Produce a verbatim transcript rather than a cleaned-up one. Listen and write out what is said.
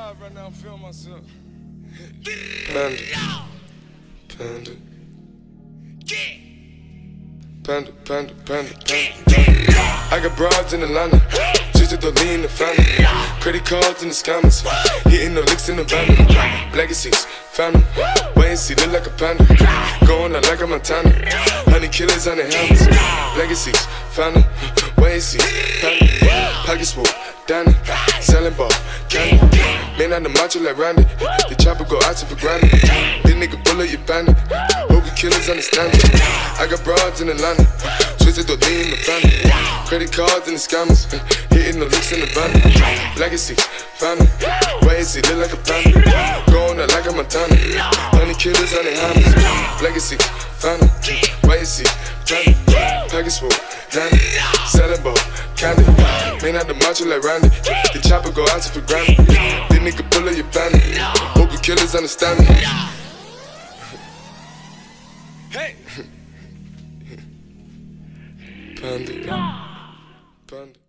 live right now, I'm feeling myself. Panda. Panda. Panda, panda, panda, panda. I got broads in Atlanta, just to lean the family. Credit cards in the scammers, hitting the licks in the van. Legacies, found them, wait and see, look like a panda. Going out like a Montana, honey killers on the helmets. Legacies, found them, wait and see, panda. Pockets full, Danny, selling ball, candy. Man on the macho like Randy, the chopper go out to for granted. This nigga bullet, you bandit. Hope you killers understand it. I got broads in Atlanta, twisted the lean in the family. Credit cards and the scammers, hitting the licks in the van. Legacy, found them, wait and see, look like a panda. Going out like a Montana, honey killers on the hammers. Legacy, found them, wait and see, panda. Package full, Danny, selling ball, candy. Man out the macho like Randy, the chopper go out to for granted. This nigga bullet, you bandit. Hope you killers understand me. Hey! Panda. Panda.